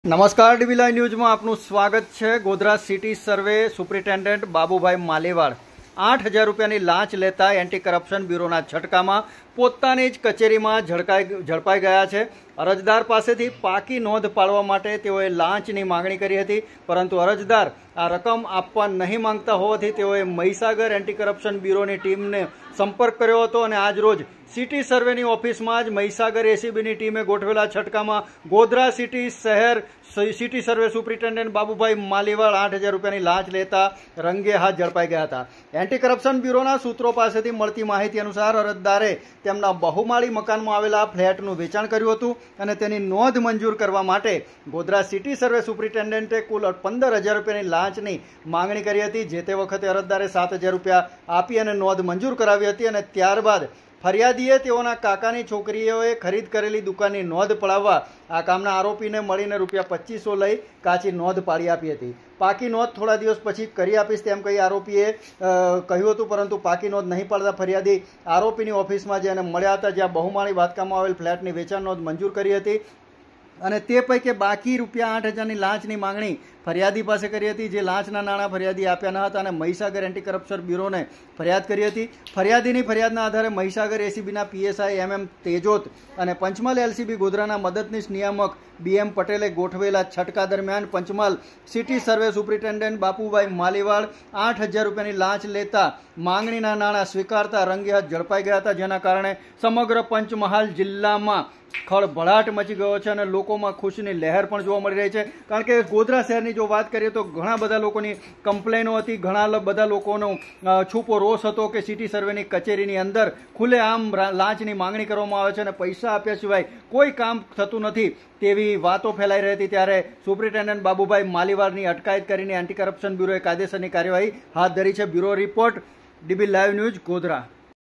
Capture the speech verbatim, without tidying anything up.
નમસ્કાર dB live ન્યૂઝમાં આપનું સ્વાગત છે। Godhra city survey superintendent Babubhai Malewad આઠ હજાર રૂપિયાની લાંચ લેતા એન્ટી કરપ્શન બ્યુરોના છટકામાં પોતાની જ કચેરીમાં ઝડકાઈ ઝડપાઈ ગયા છે। અરજદાર પાસેથી પાકી નોંધ પાડવા માટે તેઓએ લાંચની માગણી કરી હતી, પરંતુ અરજદાર આ રકમ આપવા નહીં માંગતા હોવાથી તેઓએ મહીસાગર એન્ટી કરપ્શન બ્યુરોની ટીમને સંપર્ક કર્યો હતો અને આજ રોજ સિટી સર્વેની ઓફિસમાં જ મહીસાગર એસીબીની ટીમે ગોઠવેલા છટકામાં ગોધરા સિટી શહેર city survey superintendent Babubhai Maliwad આઠ હજાર રૂપિયાની લાંચ લેતા રંગે હાથ ઝડપાઈ ગયા હતા। એન્ટી કરપ્શન બ્યુરોના સૂત્રો પાસેથી મળતી માહિતી અનુસાર અરજદારે તેમના બહુમાળી મકાનમાં આવેલા ફ્લેટનું વેચાણ કર્યું હતું અને તેની નોંધ મંજૂર કરવા માટે ગોધરા સિટી સર્વે સુપ્રિન્ટેન્ડન્ટે કુલ પંદર હજાર રૂપિયાની લાંચની માંગણી કરી હતી। જે તે વખતે અરજદારે સાત હજાર રૂપિયા આપી અને નોંધ મંજૂર કરાવી હતી અને ત્યારબાદ ફરિયાદીએ તેઓના કાકાની છોકરીઓએ ખરીદ કરેલી દુકાનની નોંધ પડાવવા આ કામના આરોપીને મળીને રૂપિયા પચીસો લઈ કાચી નોંધ પાડી આપી હતી। પાકી નોંધ થોડા દિવસ પછી કરી આપીશ તેમ કહી આરોપીએ કહ્યું હતું, પરંતુ પાકી નોંધ નહીં પાડતા ફરિયાદી આરોપીની ઓફિસમાં જઈને મળ્યા હતા, જ્યાં બહુમાળી બાંધકામમાં આવેલ ફ્લેટની વેચાણ નોંધ મંજૂર કરી હતી અને તે પૈકી બાકી રૂપિયા આઠ હજારની લાંચની માંગણી ફરિયાદી પાસે કરી હતી। જે લાંચના નાણાં ફરિયાદી આપ્યા ન હતા અને મહીસાગર એન્ટી કરપ્શન બ્યુરોને ફરિયાદ કરી હતી। ફરિયાદીની ફરિયાદના આધારે મહીસાગર એસીબીના પીએસઆઈ એમ એમ તેજોત અને પંચમહાલ એલસીબી ગોધરાના મદદનીશ નિયામક બી એમ પટેલે ગોઠવેલા છટકા દરમિયાન Panchmahal city survey superintendent Bapubhai Maliwad આઠ હજાર રૂપિયાની લાંચ લેતા માંગણીના નાણાં સ્વીકારતા રંગે હાથ ઝડપાઈ ગયા હતા, જેના કારણે સમગ્ર પંચમહાલ જિલ્લામાં ખળભળાટ મચી ગયો છે અને લોકોમાં ખુશીની લહેર પણ જોવા મળી રહી છે। કારણ કે ગોધરા શહેરની જો વાત કરીએ તો ઘણા બધા લોકોની કમ્પ્લેનો હતી, ઘણા બધા લોકોનો છૂપો રોષ હતો કે સિટી સર્વેની કચેરીની અંદર ખુલ્લેઆમ લાંચની માંગણી કરવામાં આવે છે અને પૈસા આપ્યા સિવાય કોઈ કામ થતું નથી તેવી વાતો ફેલાઈ રહી હતી। ત્યારે સુપ્રિન્ટેન્ડન્ટ બાબુભાઈ માલીવાડની અટકાયત કરીને એન્ટી કરપ્શન બ્યુરોએ કાયદેસરની કાર્યવાહી હાથ ધરી છે। Bureau report, DB live news, Godhra.